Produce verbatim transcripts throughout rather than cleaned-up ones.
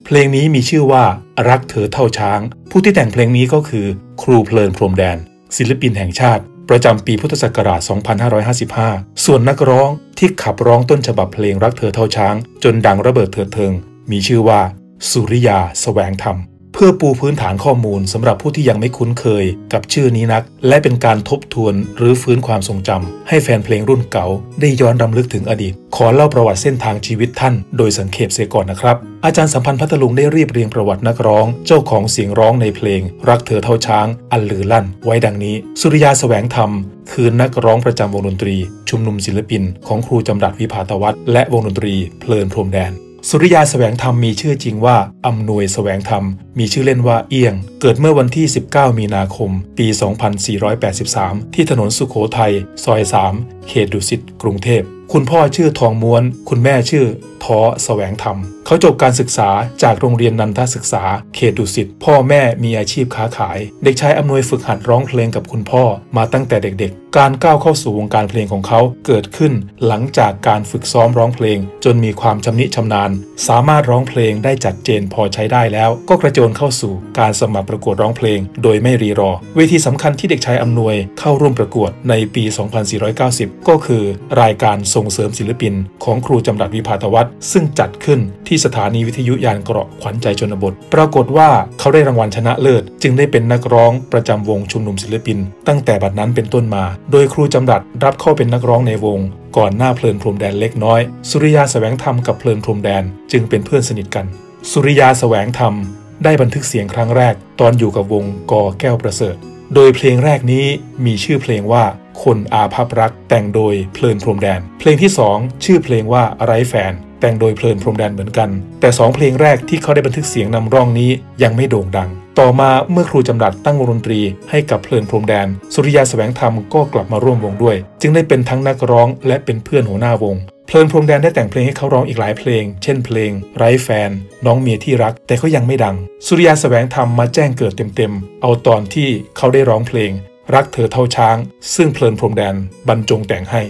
เพลงนี้มีชื่อว่ารักเธอเท่าช้างผู้ที่แต่งเพลงนี้ก็คือครูเพลินพรหมแดนศิลปินแห่งชาติประจำปีพุทธศักราช สองพันห้าร้อยห้าสิบห้า ส่วนนักร้องที่ขับร้องต้นฉบับเพลงรักเธอเท่าช้างจนดังระเบิดเถิดเทิงมีชื่อว่าสุริยาแสวงธรรมเพื่อปูพื้นฐานข้อมูลสำหรับผู้ที่ยังไม่คุ้นเคยกับชื่อนี้นักและเป็นการทบทวนหรือฟื้นความทรงจำให้แฟนเพลงรุ่นเก่าได้ย้อนรำลึกถึงอดีตขอเล่าประวัติเส้นทางชีวิตท่านโดยสังเขปเสียก่อนนะครับอาจารย์สัมพันธ์พัทลุงได้เรียบเรียงประวัตินักร้องเจ้าของเสียงร้องในเพลงรักเธอเท่าช้างอันลือลั่นไว้ดังนี้สุริยาแสวงธรรมคือนักร้องประจำวงดนตรีชุมนุมศิลปินของครูจำรัดวิภาตวัฒน์และวงดนตรีเพลินพรหมแดนสุริยาแสวงธรรมมีชื่อจริงว่าอำนวยแสวงธรรมมีชื่อเล่นว่าเอี้ยงเกิดเมื่อวันที่สิบเก้ามีนาคมปี สองพันสี่ร้อยแปดสิบสาม ที่ถนนสุโขทัยซอยสามเขตดุสิตกรุงเทพคุณพ่อชื่อทองม้วนคุณแม่ชื่อท้อแสวงธรรมเขาจบการศึกษาจากโรงเรียนนันทศึกษาเขตดุสิตพ่อแม่มีอาชีพค้าขายเด็กชายอำนวยฝึกหัดร้องเพลงกับคุณพ่อมาตั้งแต่เด็กๆการก้าวเข้าสู่วงการเพลงของเขาเกิดขึ้นหลังจากการฝึกซ้อมร้องเพลงจนมีความชำนิชำนาญสามารถร้องเพลงได้จัดเจนพอใช้ได้แล้วก็กระโจนเข้าสู่การสมัครประกวดร้องเพลงโดยไม่รีรอเวทีสำคัญที่เด็กชายอำนวยเข้าร่วมประกวดในปี สองพันสี่ร้อยเก้าสิบ ก็คือรายการส่งเสริมศิลปินของครูจำรัดวิภาตวัฒน์ซึ่งจัดขึ้นที่สถานีวิทยุยานเกราะขวัญใจชนบทปรากฏว่าเขาได้รางวัลชนะเลิศจึงได้เป็นนักร้องประจำวงชุมนุมศิลปินตั้งแต่บัดนั้นเป็นต้นมาโดยครูจำรัดรับเข้าเป็นนักร้องในวงก่อนหน้าเพลินพรหมแดนเล็กน้อยสุริยาแสวงธรรมกับเพลินพรหมแดนจึงเป็นเพื่อนสนิทกันสุริยาแสวงธรรมได้บันทึกเสียงครั้งแรกตอนอยู่กับวงกอแก้วประเสริฐโดยเพลงแรกนี้มีชื่อเพลงว่าคนอาภัพรักแต่งโดยเพลินพรหมแดนเพลงที่สองชื่อเพลงว่าไร้แฟนแต่งโดยเพลินพรหมแดนเหมือนกันแต่สองเพลงแรกที่เขาได้บันทึกเสียงนำร่องนี้ยังไม่โด่งดังต่อมาเมื่อครูจำรัดตั้งวงดนตรีให้กับเพลินพรหมแดนสุริยาแสวงธรรมก็กลับมาร่วมวงด้วยจึงได้เป็นทั้งนักร้องและเป็นเพื่อนหัวหน้าวงเพลินพรหมแดนได้แต่งเพลงให้เขาร้องอีกหลายเพลงเช่นเพลงไร้แฟนน้องเมียที่รักแต่ก็ยังไม่ดังสุริยาแสวงธรรมมาแจ้งเกิดเต็มๆเอาตอนที่เขาได้ร้องเพลงรักเธอเท่าช้างซึ่งเพลินพรหมแดนบรรจงแต่งให้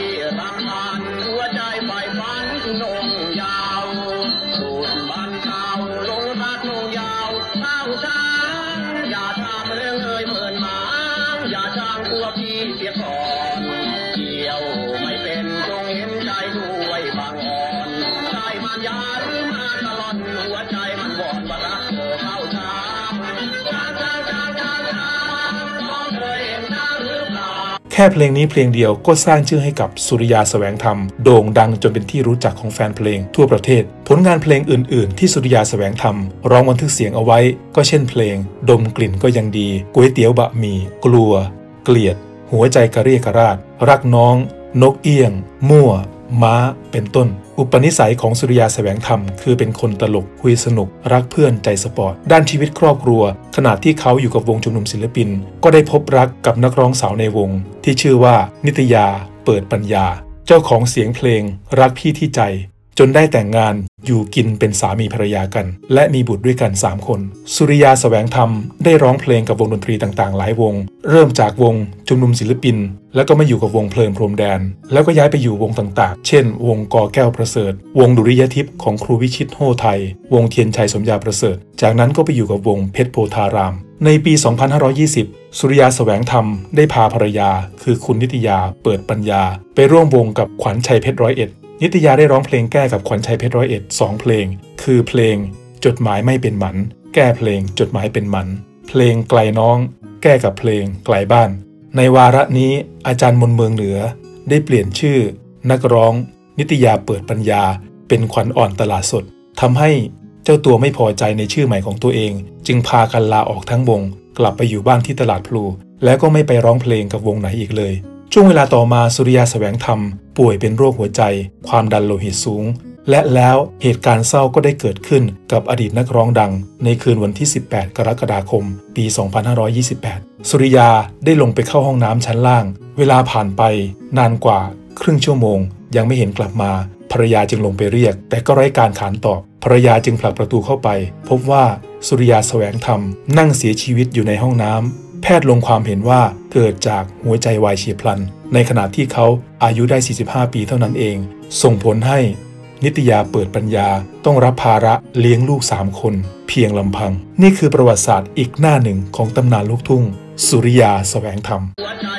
แค่เพลงนี้เพลงเดียวก็สร้างชื่อให้กับสุริยาแสวงธรรมโด่งดังจนเป็นที่รู้จักของแฟนเพลงทั่วประเทศผลงานเพลงอื่นๆที่สุริยาแสวงธรรมร้องบันทึกเสียงเอาไว้ก็เช่นเพลงดมกลิ่นก็ยังดีก๋วยเตี๋ยวบะหมี่กลัวเกลียดหัวใจกระเรียกกระราดรักน้องนกเอี้ยงมั่วม้าเป็นต้นอุปนิสัยของสุริยาแสวงธรรมคือเป็นคนตลกคุยสนุกรักเพื่อนใจสปอร์ตด้านชีวิตครอบครัวขณะที่เขาอยู่กับวงชุมนุมศิลปินก็ได้พบรักกับนักร้องสาวในวงที่ชื่อว่านิตยาเปิดปัญญาเจ้าของเสียงเพลงรักพี่ที่ใจจนได้แต่งงานอยู่กินเป็นสามีภรรยากันและมีบุตรด้วยกันสามคนสุริยาแสวงธรรมได้ร้องเพลงกับวงดนตรีต่างๆหลายวงเริ่มจากวงชุมนุมศิลปินแล้วก็มาอยู่กับวงเพลินพรหมแดนแล้วก็ย้ายไปอยู่วงต่างๆเช่นวงกอแก้วประเสริฐวงดุริยทิพย์ของครูวิชิตโฮไทยวงเทียนชัยสมยาประเสริฐจากนั้นก็ไปอยู่กับวงเพชรโพธารามในปี สองพันห้าร้อยยี่สิบ สุริยาแสวงธรรมได้พาภรรยาคือคุณนิตยาเปิดปัญญาไปร่วมวงกับขวัญชัยเพชรร้อยเอ็ดนิตยาได้ร้องเพลงแก้กับขวัญชัยเพชรร้อยเอ็ดสองเพลงคือเพลงจดหมายไม่เป็นหมันแก้เพลงจดหมายเป็นหมันเพลงไกลน้องแก้กับเพลงไกลบ้านในวาระนี้อาจารย์มนเมืองเหนือได้เปลี่ยนชื่อนักร้องนิตยาเปิดปัญญาเป็นขวัญอ่อนตลาดสดทำให้เจ้าตัวไม่พอใจในชื่อใหม่ของตัวเองจึงพากันลาออกทั้งวงกลับไปอยู่บ้านที่ตลาดพลูแล้วก็ไม่ไปร้องเพลงกับวงไหนอีกเลยช่วงเวลาต่อมาสุริยาแสวงธรรมป่วยเป็นโรคหัวใจความดันโลหิตสูงและแล้วเหตุการณ์เศร้าก็ได้เกิดขึ้นกับอดีตนักร้องดังในคืนวันที่สิบแปดกรกฎาคมปี สองพันห้าร้อยยี่สิบแปด สุริยาได้ลงไปเข้าห้องน้ำชั้นล่างเวลาผ่านไปนานกว่าครึ่งชั่วโมงยังไม่เห็นกลับมาภรรยาจึงลงไปเรียกแต่ก็ไร้การขานตอบภรรยาจึงผลักประตูเข้าไปพบว่าสุริยาแสวงธรรมนั่งเสียชีวิตอยู่ในห้องน้ำแพทย์ลงความเห็นว่าเกิดจากหัวใจวายเฉียบพลันในขณะที่เขาอายุได้สี่สิบห้าปีเท่านั้นเองส่งผลให้นิตยาเปิดปัญญาต้องรับภาระเลี้ยงลูกสามคนเพียงลำพังนี่คือประวัติศาสตร์อีกหน้าหนึ่งของตำนานลูกทุ่งสุริยาแสวงธรรม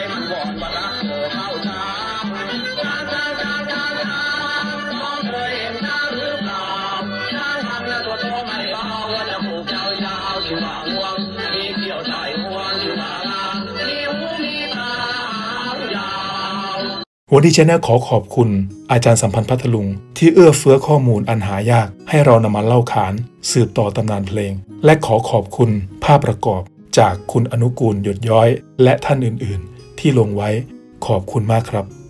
วันนี้ Channel ขอขอบคุณอาจารย์สัมพันธ์พัทลุงที่เอื้อเฟื้อข้อมูลอันหายากให้เรานำมาเล่าขานสืบต่อตำนานเพลงและขอขอบคุณภาพประกอบจากคุณอนุกูลหยดย้อยและท่านอื่นๆที่ลงไว้ขอบคุณมากครับ